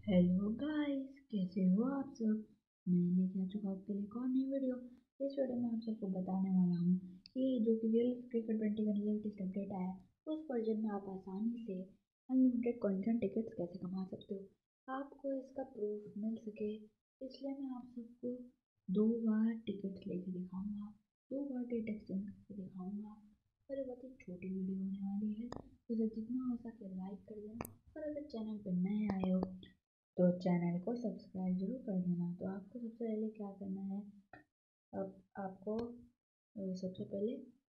Hello guys, कैसे हो आप सब। मैं लेके आ चुका हूँ आपके लिए एक और नई वीडियो। इस वीडियो में आप सबको बताने वाला हूँ कि जो कि रियल क्रिकेट 20 का लेटेस्ट अपडेट आया है उस वर्जन में आप आसानी से अनलिमिटेड कॉन्सन टिकट्स कैसे कमा सकते हो। आपको इसका प्रूफ मिल सके इसलिए मैं आप सबको 2 बार टिकट्स लेके दिखाऊंगा, 2 बार डेट एक्सचेंज करके दिखाऊंगा। और ये बहुत ही छोटी वीडियो होने वाली है, तो इसे जितना हो सके लाइक कर देना। और अगर चैनल पर नए आए हो तो चैनल को सब्सक्राइब जरूर कर देना। तो आपको सबसे पहले क्या करना है, अब आपको सबसे पहले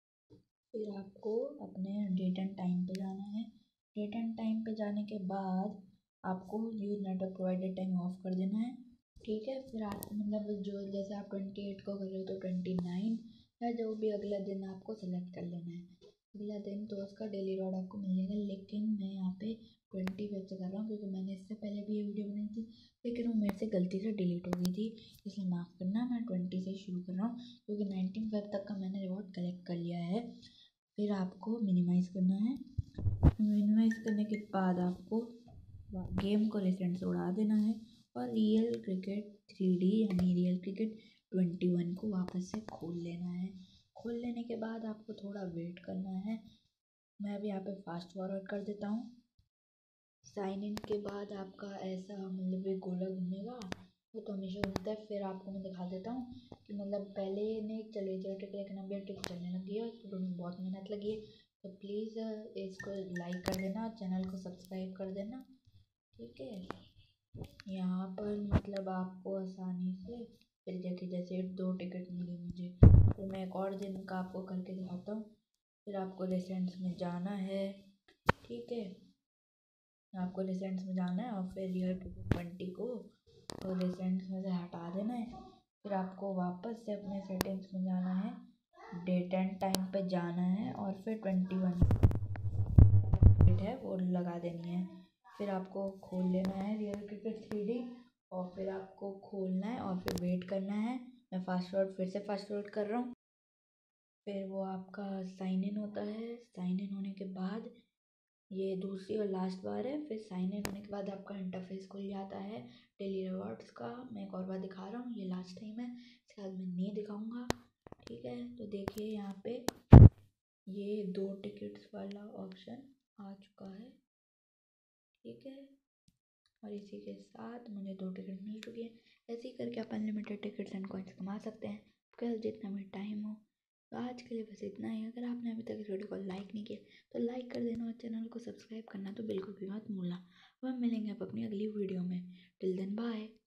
फिर आपको अपने डेट एंड टाइम पे जाना है। डेट एंड टाइम पे जाने के बाद आपको use network provided time off कर देना है। ठीक है, फिर आप मतलब जो जैसे आप 28 को कर रहे हो तो 29 या जो भी अगला दिन आपको सेलेक्ट कर लेना है। अगला दिन तो उसका डेली रिवॉर्ड आपको मिल जाएगा, लेकिन मैं यहाँ पे 25 से कर रहा हूँ क्योंकि मैंने इससे पहले भी ये वीडियो बनाई थी, लेकिन वो मेरे से गलती से डिलीट हो गई थी, इसलिए माफ़ करना। मैं 20 से शुरू कर रहा हूँ क्योंकि 19 फेब तक का मैंने रिवॉर्ड कलेक्ट कर लिया है। फिर आपको मिनिमाइज़ करना है। मिनिमाइज़ करने के बाद आपको गेम को रिसेंट से उड़ा देना है और रियल क्रिकेट 3D यानी रियल क्रिकेट 21 को वापस से खोल लेना है। खोल लेने के बाद आपको थोड़ा वेट करना है। मैं अभी यहाँ पे फास्ट फॉरवर्ड कर देता हूँ। साइन इन के बाद आपका ऐसा मतलब एक गोला घूमेगा, वो तो हमेशा घूमता है। फिर आपको मैं दिखा देता हूँ कि मतलब पहले नहीं चले थे टिक, लेकिन अभी टिक चलने लगी है। इसको ढूंढने में बहुत मेहनत लगी है, तो प्लीज़ इसको लाइक कर देना, चैनल को सब्सक्राइब कर देना। ठीक है, यहाँ पर मतलब आपको आसानी से फिर देखिए जैसे 2 टिकट मिली मुझे, तो मैं एक और दिन का आपको करके दिखाता हूँ। फिर आपको रिसेंट्स में जाना है। ठीक है, आपको रिसेंट्स में जाना है और फिर रियल क्रिकेट 20 को और रिसेंट्स में से हटा देना है। फिर आपको वापस से अपने सेटिंग्स में जाना है, डेट एंड टाइम पे जाना है और फिर 21 डेट है वो लगा देनी है। फिर आपको खोल लेना है रियल क्रिकेट 3D और फिर आपको खोलना है और फिर वेट करना है। मैं फास्ट फॉरवर्ड फिर से फास्ट फॉरवर्ड कर रहा हूँ। फिर वो आपका साइन इन होता है। साइन इन होने के बाद ये दूसरी और लास्ट बार है। फिर साइन इन होने के बाद आपका इंटरफेस खुल जाता है डेली रिवॉर्ड्स का। मैं एक और बार दिखा रहा हूँ, ये लास्ट टाइम है, इसके बाद मैं नहीं दिखाऊंगा। ठीक है, तो देखिए यहाँ पे ये 2 टिकट्स वाला ऑप्शन आ चुका है। ठीक है, और इसी के साथ मुझे 2 टिकट मिल चुकी है। ऐसे ही करके आप अनलिमिटेड टिकट्स एंड कॉइन्स कमा सकते हैं, कल जितना भी टाइम हो। तो आज के लिए बस इतना ही। अगर आपने अभी तक इस वीडियो को लाइक नहीं किया तो लाइक कर देना और चैनल को सब्सक्राइब करना तो बिल्कुल भी मत भूलना। अब हम मिलेंगे आप अपनी अगली वीडियो में। Till then bye.